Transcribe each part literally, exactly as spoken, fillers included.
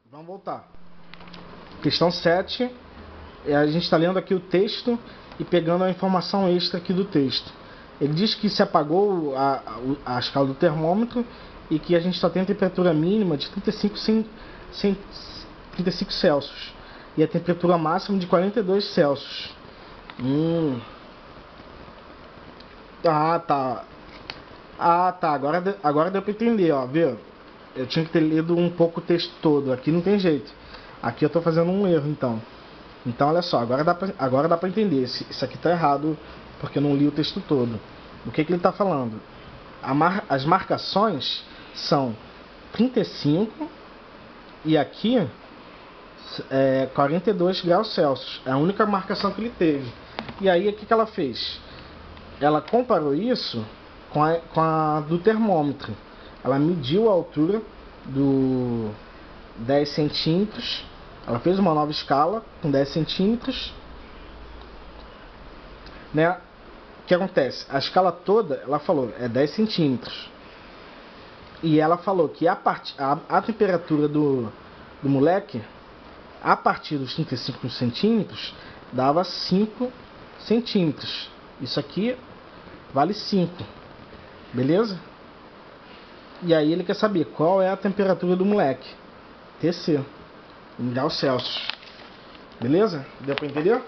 Vamos voltar. Questão sete. A gente está lendo aqui o texto e pegando a informação extra aqui do texto. Ele diz que se apagou a, a, a escala do termômetro e que a gente só tem a temperatura mínima de trinta e cinco, trinta e cinco Celsius e a temperatura máxima de quarenta e dois Celsius. Hum. Ah, tá. Ah, tá. Agora, agora deu para entender, ó. Viu? Eu tinha que ter lido um pouco o texto todo. Aqui não tem jeito. Aqui eu tô fazendo um erro, então. Então, olha só. Agora dá pra, agora dá pra entender. Isso aqui tá errado porque eu não li o texto todo. O que que ele tá falando? A mar, as marcações são trinta e cinco e aqui é quarenta e dois graus Celsius. É a única marcação que ele teve. E aí, o que que ela fez? Ela comparou isso com a, com a do termômetro. Ela mediu a altura do dez centímetros. Ela fez uma nova escala com dez centímetros. Né? O que acontece? A escala toda, ela falou, é dez centímetros. E ela falou que a, part... a, a temperatura do, do moleque, a partir dos trinta e cinco centímetros, dava cinco centímetros. Isso aqui vale cinco. Beleza? E aí ele quer saber qual é a temperatura do moleque. T C. Em graus Celsius. Beleza? Deu pra entender?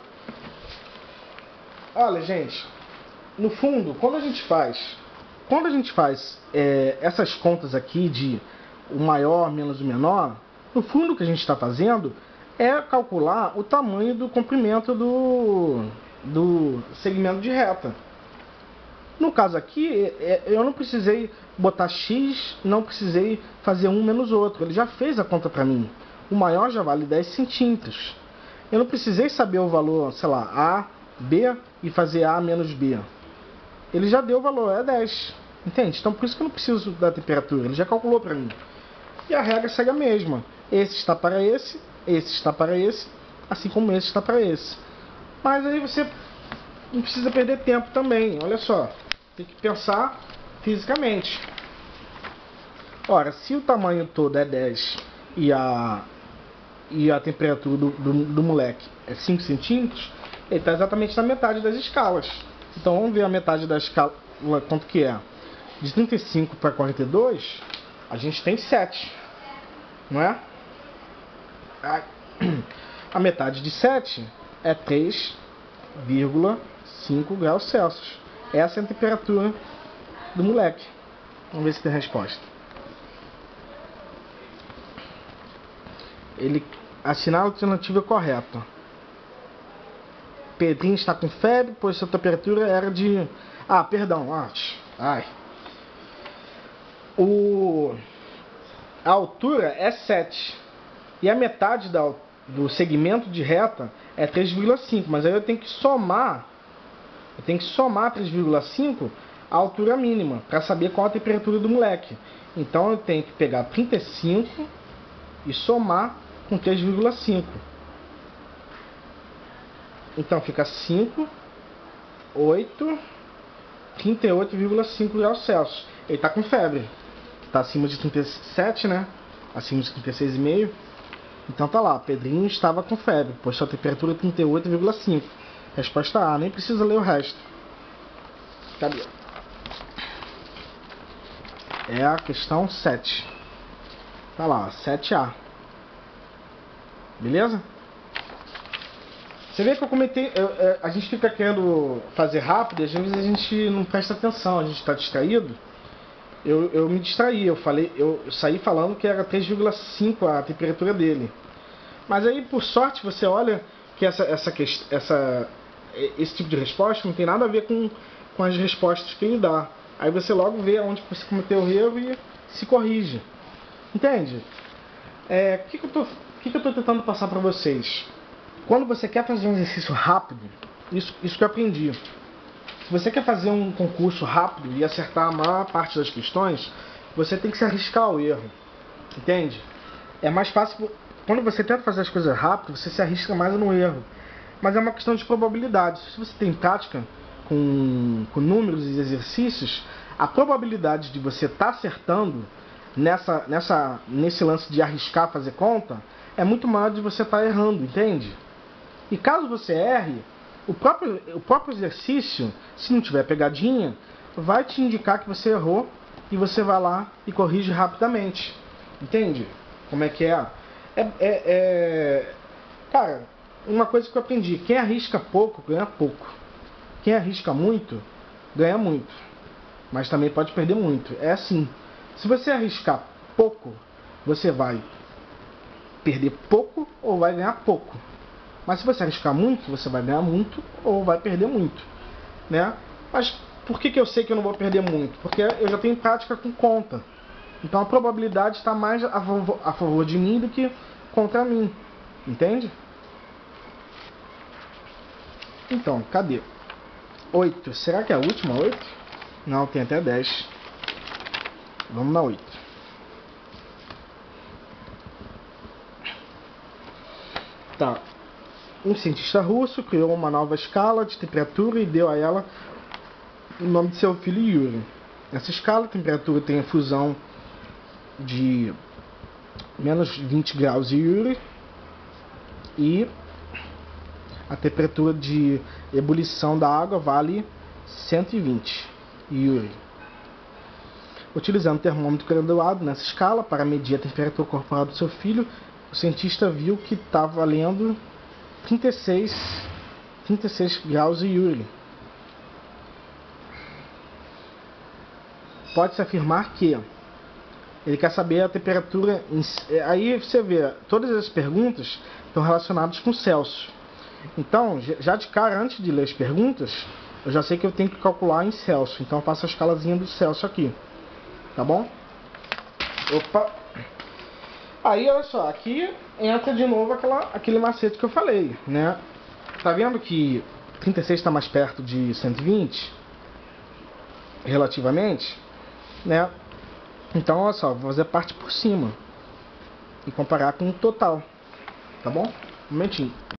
Olha, gente. No fundo, quando a gente faz... Quando a gente faz é, essas contas aqui de o maior menos o menor, no fundo o que a gente está fazendo é calcular o tamanho do comprimento do, do segmento de reta. No caso aqui, eu não precisei botar X, não precisei fazer um menos outro. Ele já fez a conta para mim. O maior já vale dez centímetros. Eu não precisei saber o valor, sei lá, A, B e fazer A menos B. Ele já deu o valor, é dez. Entende? Então por isso que eu não preciso da temperatura. Ele já calculou para mim. E a regra segue a mesma. Esse está para esse, esse está para esse, assim como esse está para esse. Mas aí você não precisa perder tempo também. Olha só. Tem que pensar fisicamente. Ora, se o tamanho todo é dez e a, e a temperatura do, do, do moleque é cinco centímetros, ele está exatamente na metade das escalas. Então vamos ver a metade da escala, quanto que é. De trinta e cinco para quarenta e dois, a gente tem sete. Não é? A, a metade de sete é três vírgula cinco graus Celsius. Essa é a temperatura do moleque. Vamos ver se tem resposta. Ele assinar a alternativa correta. Pedrinho está com febre, pois sua temperatura era de... Ah, perdão. Ah, ai. O... A altura é sete. E a metade da, do segmento de reta é três vírgula cinco. Mas aí eu tenho que somar... Eu tenho que somar três vírgula cinco a altura mínima, para saber qual a temperatura do moleque. Então eu tenho que pegar trinta e cinco e somar com três vírgula cinco. Então fica cinco, oito, trinta e oito vírgula cinco graus Celsius. Ele está com febre. Está acima de trinta e sete, né? Acima de trinta e seis vírgula cinco. Então tá lá, Pedrinho estava com febre, pois sua temperatura é trinta e oito vírgula cinco. Resposta A, nem precisa ler o resto. Cadê? É a questão sete. Tá lá, sete A. Beleza? Você vê que eu comentei... Eu, eu, a gente fica querendo fazer rápido e às vezes a gente não presta atenção, a gente está distraído. Eu, eu me distraí, eu, falei, eu saí falando que era três vírgula cinco a temperatura dele. Mas aí, por sorte, você olha que essa, essa, essa, esse tipo de resposta não tem nada a ver com, com as respostas que ele dá. Aí você logo vê onde você cometeu o erro e se corrige. Entende? É, o que, que eu tô, que, que eu tô tentando passar para vocês? Quando você quer fazer um exercício rápido, isso, isso que eu aprendi. Se você quer fazer um concurso rápido e acertar a maior parte das questões, você tem que se arriscar ao erro. Entende? É mais fácil... Quando você tenta fazer as coisas rápido, você se arrisca mais no erro. Mas é uma questão de probabilidade. Se você tem prática com, com números e exercícios, a probabilidade de você estar acertando nessa, nessa, nesse lance de arriscar fazer conta é muito maior de você estar errando, entende? E caso você erre, o próprio, o próprio exercício, se não tiver pegadinha, vai te indicar que você errou e você vai lá e corrige rapidamente. Entende? Como é que é? É, é, é... Cara, uma coisa que eu aprendi, quem arrisca pouco, ganha pouco. Quem arrisca muito, ganha muito. Mas também pode perder muito. É assim. Se você arriscar pouco, você vai perder pouco ou vai ganhar pouco. Mas se você arriscar muito, você vai ganhar muito ou vai perder muito, né? Mas por que que eu sei que eu não vou perder muito? Porque eu já tenho prática com conta. Então a probabilidade está mais a favor, a favor de mim do que contra mim. Entende? Então, cadê? oito. Será que é a última oito? Não, tem até dez. Vamos na oito. Tá. Um cientista russo criou uma nova escala de temperatura e deu a ela o nome de seu filho Yuri. Nessa escala, a temperatura tem a fusão de menos vinte graus de Yuri e a temperatura de ebulição da água vale cento e vinte Yuri. Utilizando o termômetro graduado nessa escala para medir a temperatura corporal do seu filho, o cientista viu que estava valendo trinta e seis graus de Yuri. Pode-se afirmar que ele quer saber a temperatura. Aí você vê, todas as perguntas estão relacionadas com Celsius. Então, já de cara, antes de ler as perguntas, eu já sei que eu tenho que calcular em Celsius. Então eu faço a escalazinha do Celsius aqui. Tá bom? Opa! Aí, olha só, aqui entra de novo aquela, aquele macete que eu falei, né? Tá vendo que trinta e seis está mais perto de cento e vinte? Relativamente, né? Então, olha só, vou fazer parte por cima e comparar com o total, tá bom? Um momentinho.